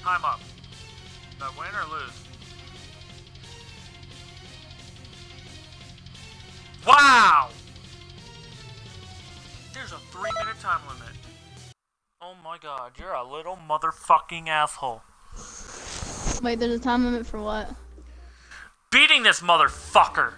time up. Did I win or lose? Wow! There's a 3-minute time limit. Oh my god, you're a little motherfucking asshole. Wait, there's a time limit for what? Beating this motherfucker!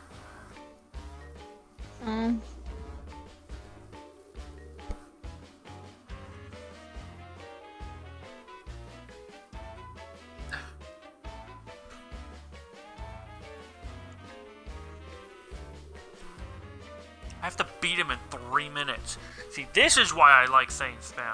I have to beat him in 3 minutes. See, this is why I like saying spam.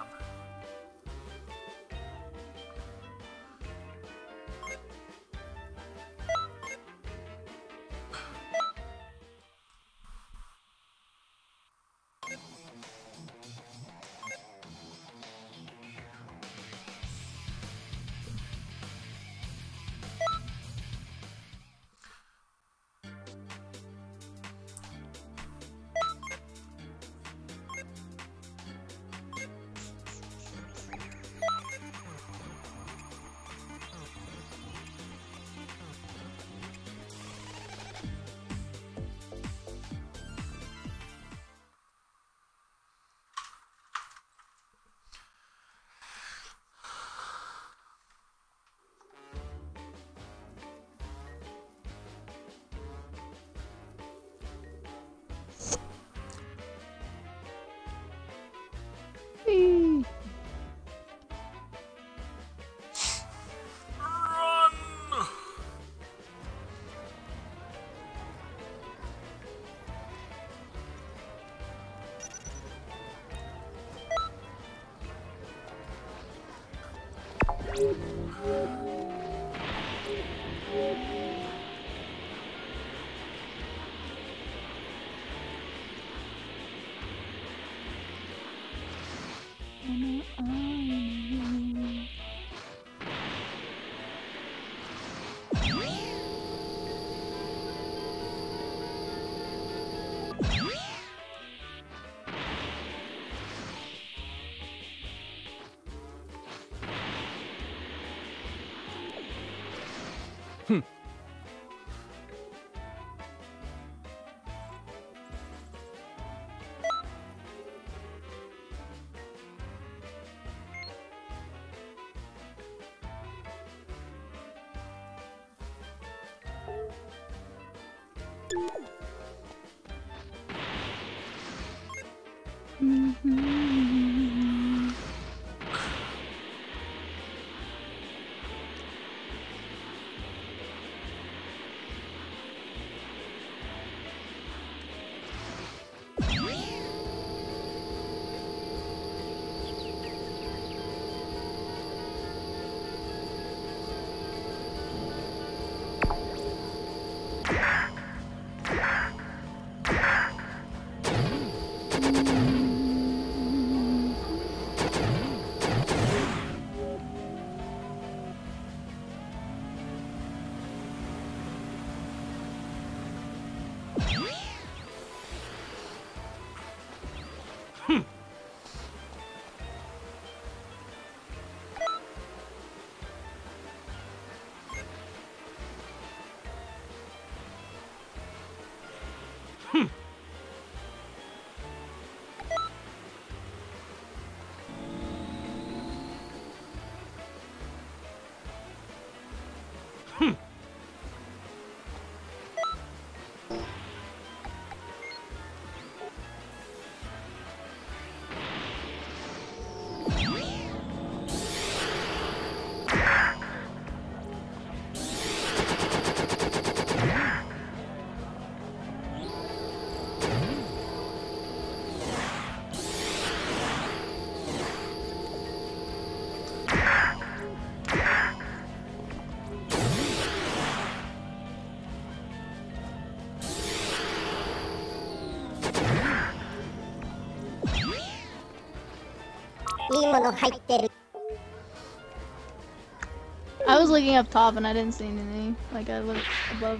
I was looking up top and I didn't see anything. Like I looked above.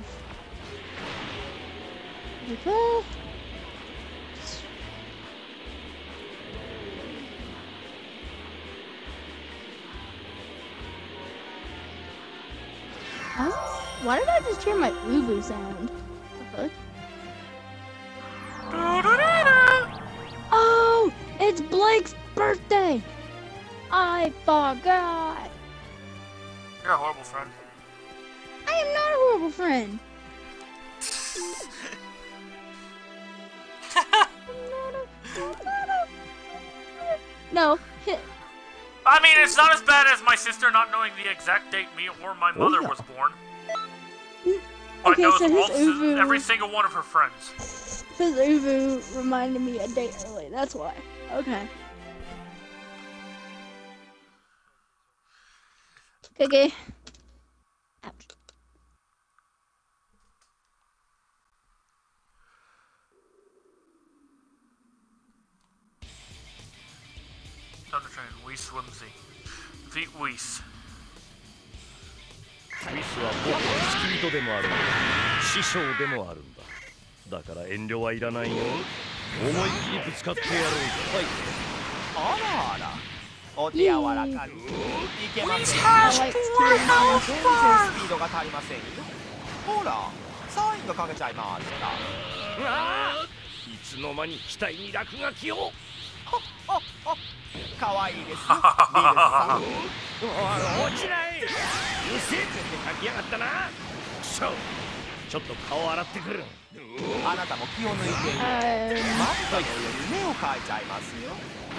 Like, ah. Why did I just hear my Uvu sound? The fuck? Oh, it's Blake's birthday! I forgot! You're a horrible friend. I am not a horrible friend! No. I mean, it's not as bad as my sister not knowing the exact date me or my mother was born. But Okay, knows so his all, Uvu, every single one of her friends. his Uvu reminded me a day early. That's why. Okay. Okay. Ouch. Time to train Whis Whimsy. Defeat Whis. ウィスは僕の付き人でもあるんだ。師匠でもあるんだ。だから遠慮はいらないよ。思いっきりぶつかってやろうぜ。 あらあら、お手柔らかに。いけません。全然スピードが足りませんよ。ほら、サインがかけちゃいました。 うわあ、いつの間に額に落書きを。 かわいいですよ、ビルさん。 落ちない。うせえって書きやがったな。くそ。ちょっと顔洗ってくる。 あなたも気を抜いている。マットの上に目を描いちゃいますよ。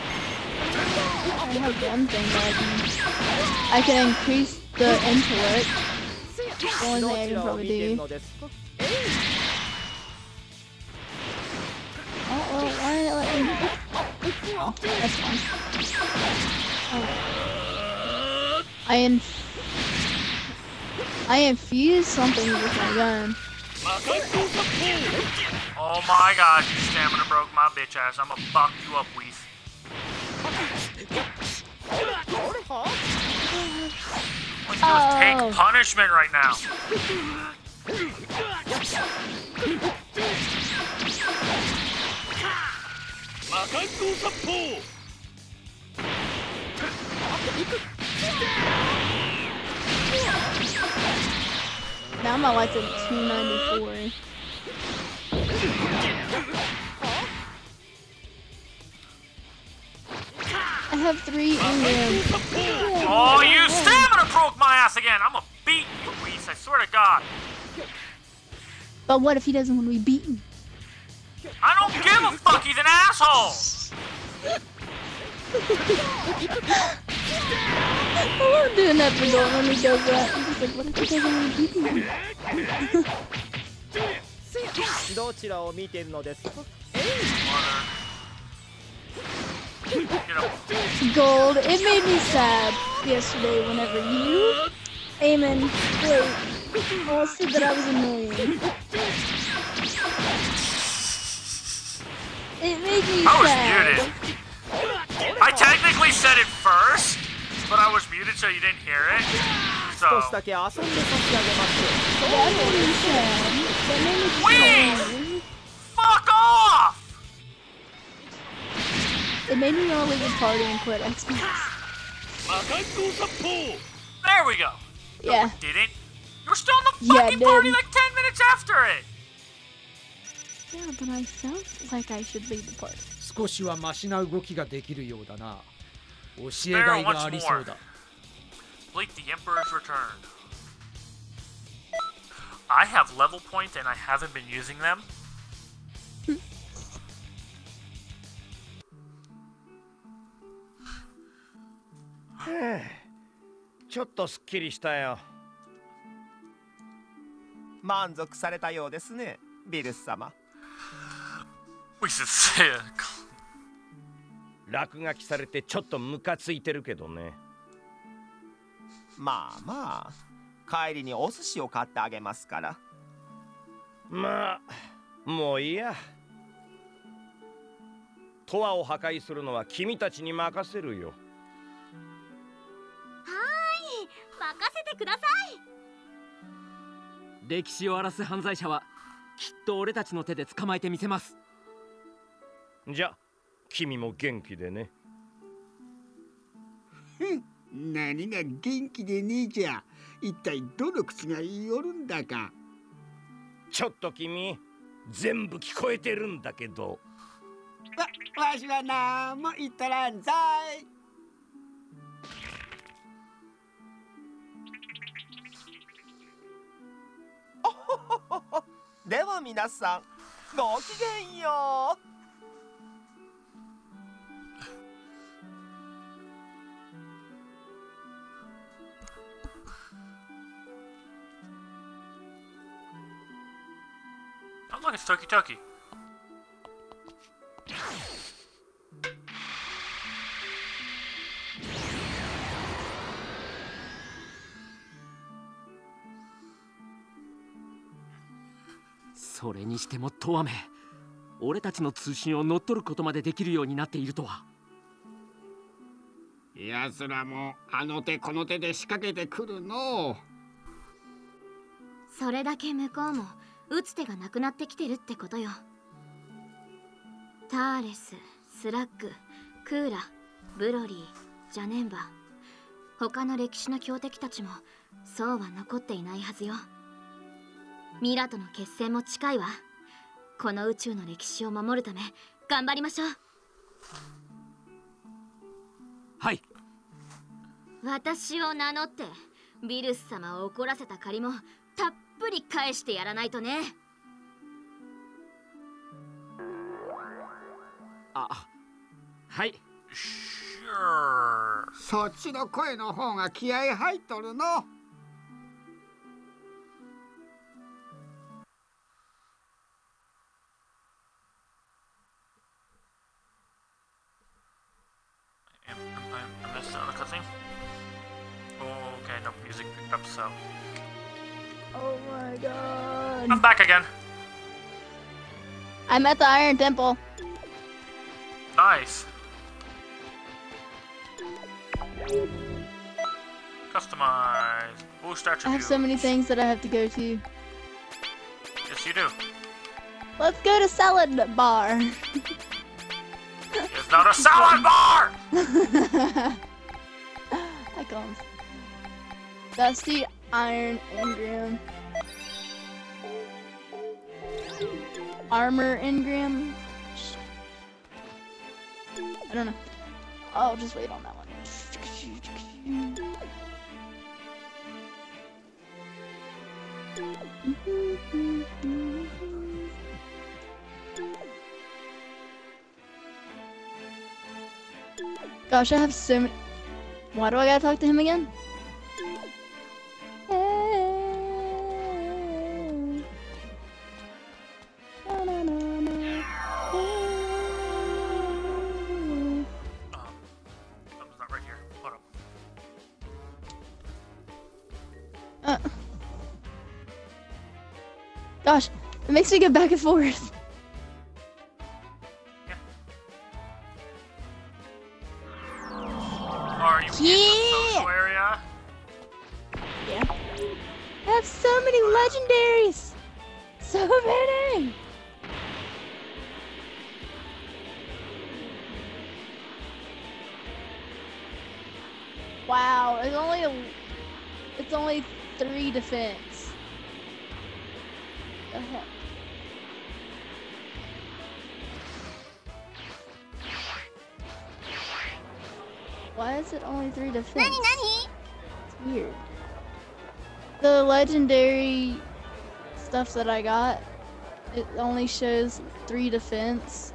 I have one thing that I can increase the intellect. The only thing I can probably do. Oh, well, why did it let me? Oh, that's fine. Oh. I infused something with my gun. Oh my god, you stamina broke my bitch ass. I'm gonna fuck you up, Whis. What you do is take punishment right now. Now my light's at 294. I have 3 Indians. Oh, you stamina broke my ass again. I'm gonna beat you, Whis. I swear to God. But what if he doesn't want to be beaten? I don't give a fuck. He's an asshole. I love doing that for Dorn when he does that. I'm just like, what if he doesn't want to beat me? どちらを見ているのですか？ Gold, it made me sad yesterday whenever you, Eamon, Blake, all said that I was annoying. It made me sad. I was muted. I technically said it first, but I was muted so you didn't hear it. So. 少しだけ遊んで差し上げます。 That made me sad. That made me sad. Fuck off! It made me want to leave the party and quit Xbox. There we go. Yeah. No, didn't. You were still in the fucking party like 10 minutes after it. Yeah, but I felt like I should leave the party. 少しはマシな動きができるようだな。教えがいがありそうだ。 Bleak the Emperor's returned. I have level points and I haven't been using them. ちょっとすっきりしたよ。 満足されたようですね、ビルス様。 We should say 落書きされてちょっとムカついてるけどね。 まあまあ、帰りにお寿司を買ってあげますから。 まあ、もういいや。トワを破壊するのは君たちに任せるよ。 任せてください。 歴史を荒らす犯罪者はきっと俺たちの手で捕まえてみせます。 じゃ、君も元気でね。 何が元気でねえじゃ。一体どの口が言いよるんだか。 ちょっと君、全部聞こえてるんだけど。 わしはなんも言っとらんざい。 おほほほほ。では皆さん、ごきげんよう。 Oh, look, it's Toki Toki. 「それにしてもトワメ、俺たちの通信を乗っ取ることまでできるようになっているとは。 やつらもあの手この手で仕掛けてくるのう。 それだけ向こうも打つ手がなくなってきてるってことよ。ターレス、スラッグ、クーラ、ブロリー、ジャネンバ、他の歴史の強敵たちもそうは残っていないはずよ。ミラとの決戦も近いわ。この宇宙の歴史を守るため頑張りましょう。 はい。 私を名乗ってビルス様を怒らせた借りもたっぷり返してやらないとね。 あ、はい。 Sure. そっちの声の方が気合入っとるの。 I missed out on the cutscene. Oh, okay, no music picked up, so. Oh my god. I'm back again. I'm at the Iron Temple. Nice. Customize. Boost attributes. I have so many things that I have to go to. Yes, you do. Let's go to Salad Bar. It's not a salad bar! Icons. Dusty Iron Engram. Armor Engram. I don't know. I'll just wait on that one. Gosh, I have so many. Why do I gotta talk to him again? That was not right here. Hold up. Gosh, it makes me go back and forth. Are you in the social area? Yeah. I have so many legendaries! So many! Wow, it's only 3 defense. The heck? Why is it only 3 defense? It's weird. The legendary stuff that I got, it only shows 3 defense.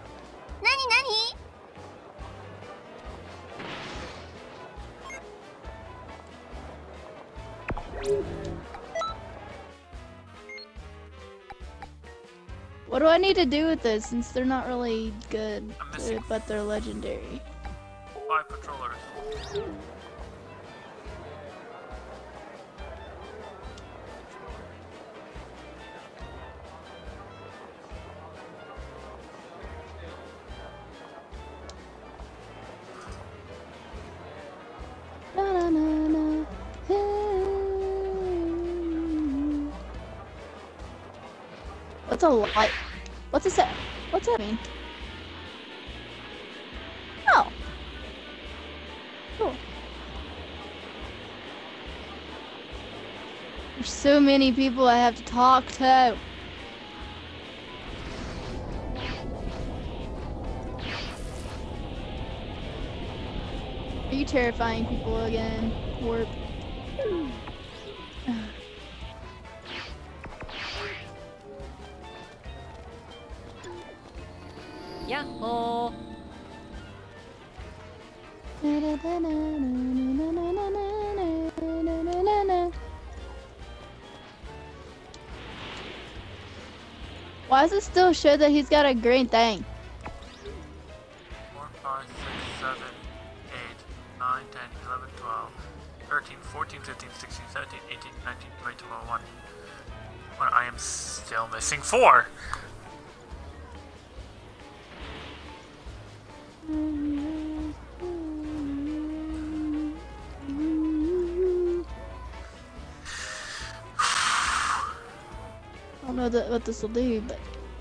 What do I need to do with this since they're not really good, but they're legendary? 5 patrollers. Na, na, na, na. What's a light? What's a set? What's that mean? Oh. Cool. There's so many people I have to talk to. Are you terrifying people again? Warp. Yahoo! Why does it still show that he's got a green thing? 4, 5, 6, 7, 8, 9, 10, 11, 12, 13, 14, 15, 16, 17, 18, 19, 20, 21. But I am still missing 4. I don't know what this will do, but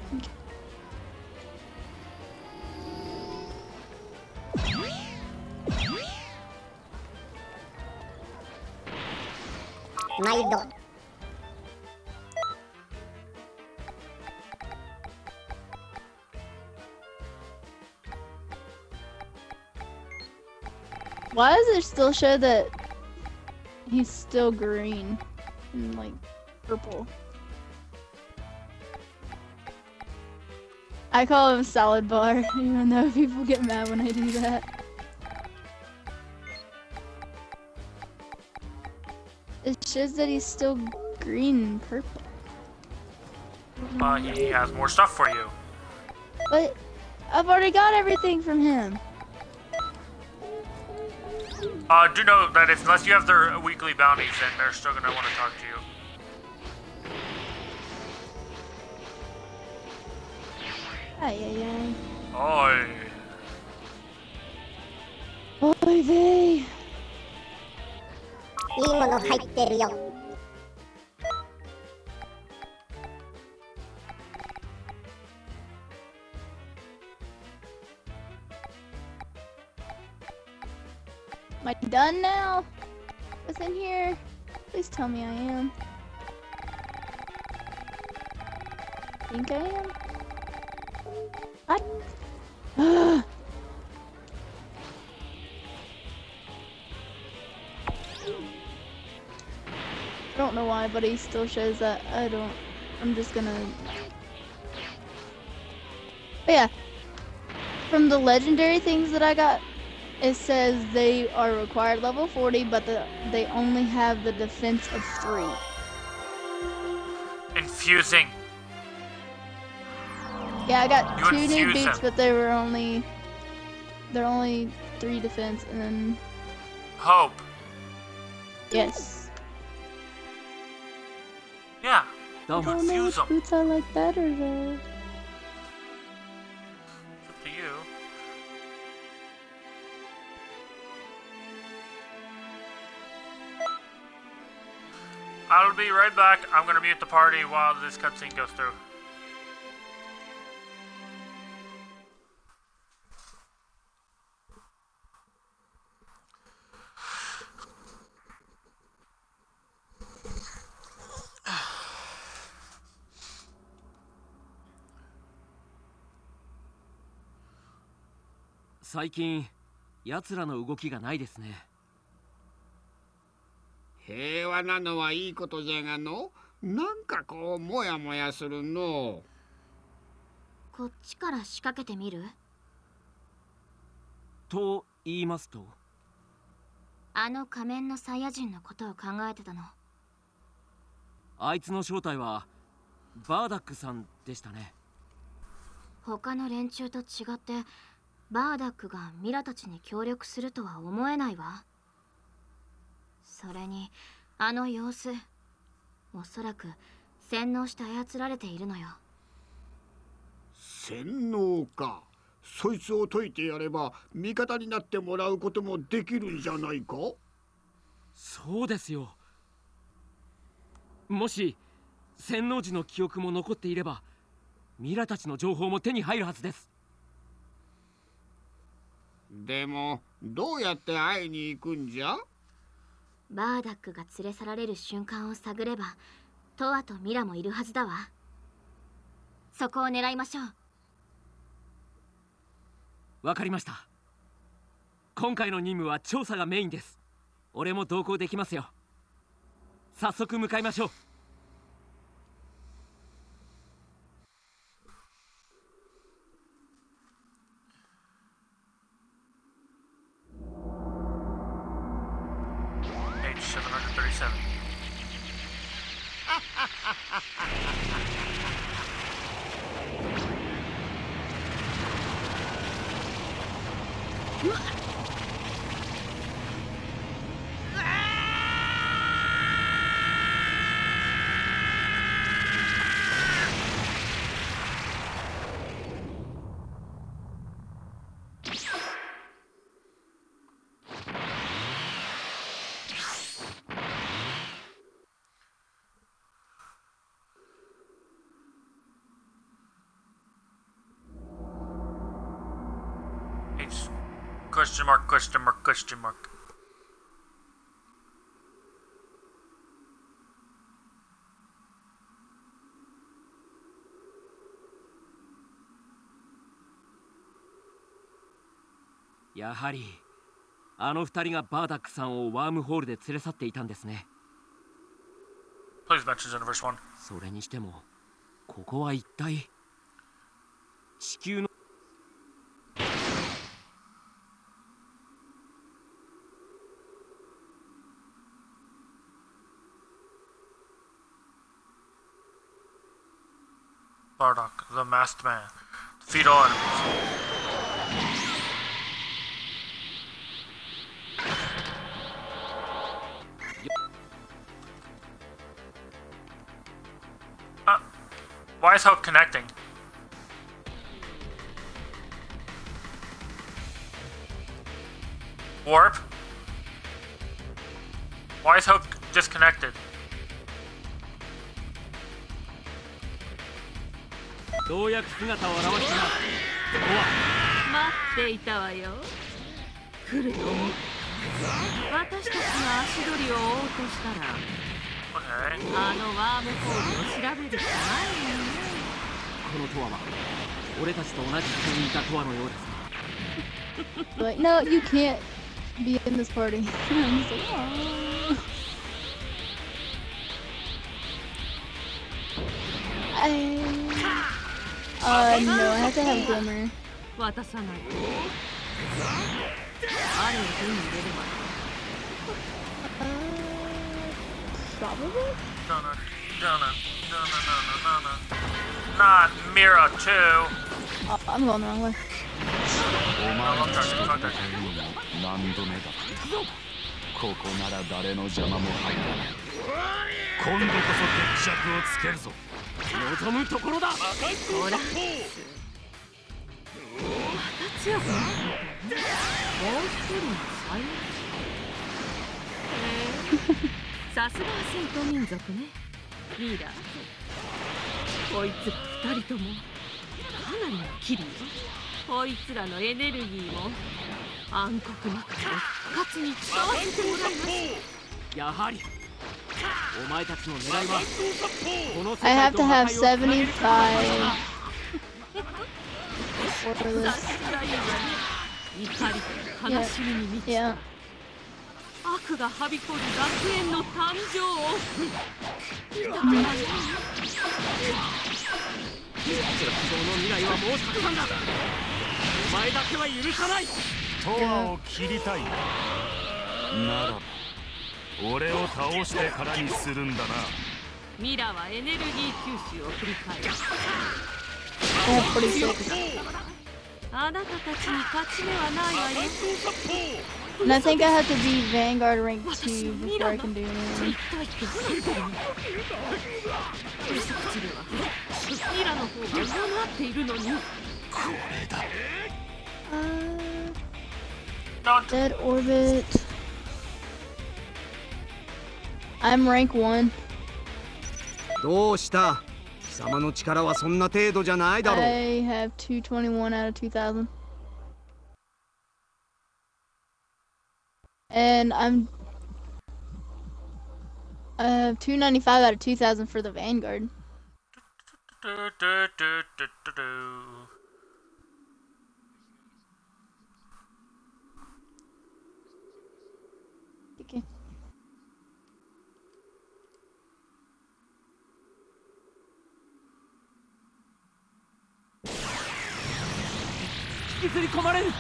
why does it still show that he's still green and like purple? I call him Salad Bar, even though people get mad when I do that. It shows that he's still green and purple. He has more stuff for you. But I've already got everything from him. Do know that unless you have their weekly bounties, then they're still gonna want to talk to you. Ay, ay, ay. Oi. Oy vey. いいもの入ってるよ。 Am I done now? What's in here? Please tell me I am. Think I am? What? I don't know why, but he still shows that. I'm just gonna... But yeah. From the legendary things that I got, it says they are required level 40, but they only have the defense of 3. Infusing. Yeah, I got You 2 new infuse boots, them. but they're only 3 defense, and then Hope. yes. Yeah. I don't know Infuse which them. boots I like better though. It's up to you. I'll be right back. I'm gonna mute the party while this cutscene goes through. 最近奴らの動きがないですね。 平和なのはいいことじゃがの、なんかこうモヤモヤするの。 こっちから仕掛けてみる？ と言いますと？ あの仮面のサイヤ人のことを考えてたの。 あいつの正体はバーダックさんでしたね。 他の連中と違ってバーダックがミラたちに協力するとは思えないわ。それにあの様子、おそらく洗脳して操られているのよ。 洗脳か。そいつを解いてやれば味方になってもらうこともできるんじゃないか。 そうですよ。もし洗脳時の記憶も残っていればミラたちの情報も手に入るはずです。 でもどうやって会いに行くんじゃ？ バーダックが連れ去られる瞬間を探ればトアとミラもいるはずだわ。そこを狙いましょう。 わかりました。今回の任務は調査がメインです。俺も同行できますよ。早速向かいましょう。 Question mark, question mark, question mark. やはりあの二人がバーダックさんをワームホールで連れ去っていたんですね。 Please mention Universe 1. それにしてもここは一体地球の Bardock, the masked man. Defeat all enemies. Why is Hope connecting? Warp? Why is Hope disconnected? ようやく姿を現したな。ここは待っていたわよ。来ると思った。私たちの足取りを追おうとしたら、あのワームホールを調べるしかないよね。 このトアは俺たちと同じ場所にいたトアのようですね。 Like, no, you can't be in this party. I'm just like, no, I have to have Glimmer. 渡さない。あれを手に入れれば。 Probably? Not Mira too. Oh, I'm going the wrong way. 何度目だ。ここなら誰の邪魔も入らない。今度こそ決着をつけるぞ。 望むところだ。 ほら。また強くなった。もう一人の最悪。さすがは戦闘民族ね。リーダー。こいつら二人ともかなりのキリよ。こいつらのエネルギーも暗黒の中で復活に使わせてもらいます。 やはりお前たちの狙いはこの世 I 界 have と to 破 have 壊を止める 75 for this. 怒りと悲しみに満ちた Yeah. 悪がはびこる学園の誕生を見たくない。 絶望の未来はもうたくさんだ。お前だけは許さない。 トアを切りたいならば俺を倒してからにするんだな。 ミラはエネルギー吸収を繰り返す。 That's pretty sick. あなたたちに勝ち目はないわよ。 And I think I have to be Vanguard rank 2 before I can do anything. ミラの方が上回っているのに。 これだ。 Dead orbit. I'm rank 1. どうした？貴様の力はそんな程度じゃないだろう。 I have 221 out of 2000. And 295 out of 2,000 for the Vanguard. Okay. 引きずり込まれる。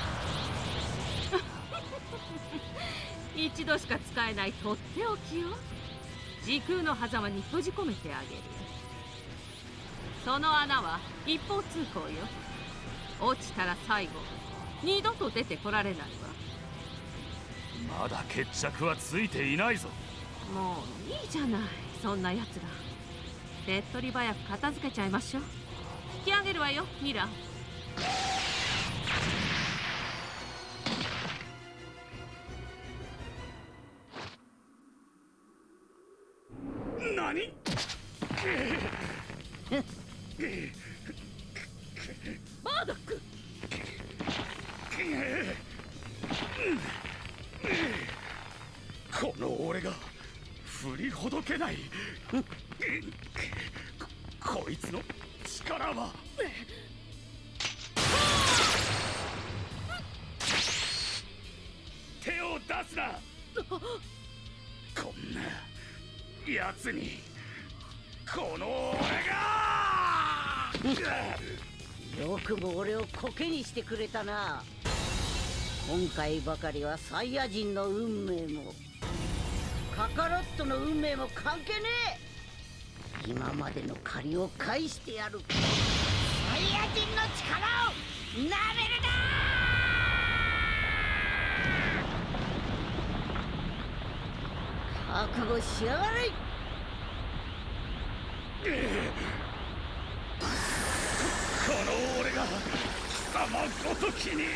一度しか使えないとっておきよ。時空の狭間に閉じ込めてあげる。その穴は一方通行よ。落ちたら最後、二度と出てこられないわ。 まだ決着はついていないぞ。 もういいじゃない、そんなやつら。手っ取り早く片付けちゃいましょう。引き上げるわよ、ミラ。 何？ バードック。 この俺が振りほどけない。こいつの力は。手を出すな。こんなやつにこの俺が。 よくも俺をコケにしてくれたな。今回ばかりはサイヤ人の運命もカカロットの運命も関係ねえ。今までの借りを返してやる。サイヤ人の力をなめるな。覚悟しやがれ。 この俺が貴様ごときに。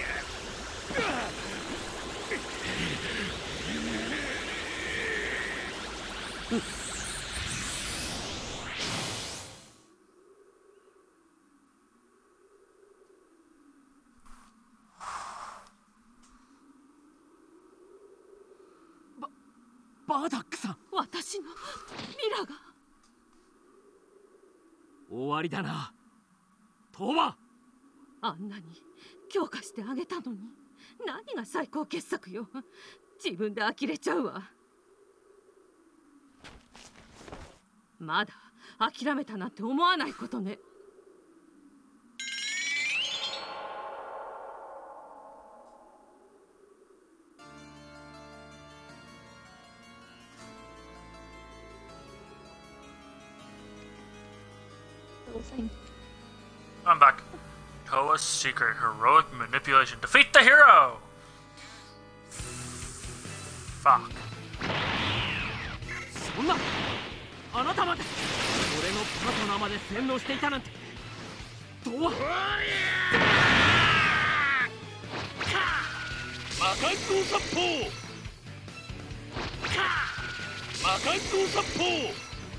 バーダックさん、私のミラが。 終わりだな、トーバ。 あんなに強化してあげたのに、何が最高傑作よ。自分で呆れちゃうわ。まだ諦めたなんて思わないことね。 I'm back. Toa's secret, heroic manipulation. Defeat the hero! Fuck. そんな、あなたまで俺のパートナーまで洗脳していたなんて。どうは魔界刀殺法。魔界刀殺法。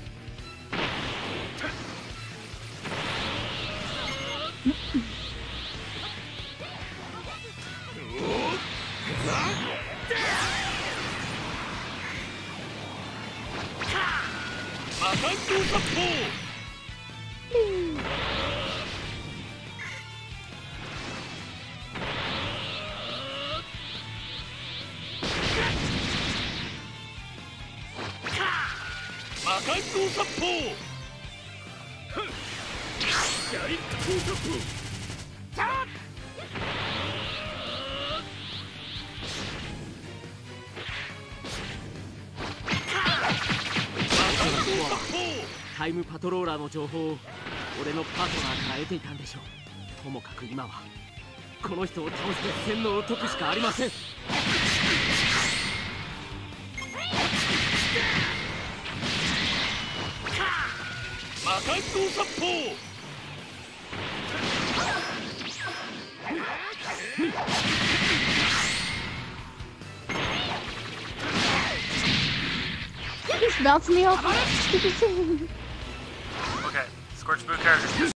魔界刀殺法。魔界刀殺法。やり刀殺法。 タイムパトローラーの情報を俺のパートナーから得ていたんでしょう。ともかく今はこの人を倒して洗脳を解くしかありません。 魔界刀殺法。 He's bouncing me off. Okay, Scorch Boot characters.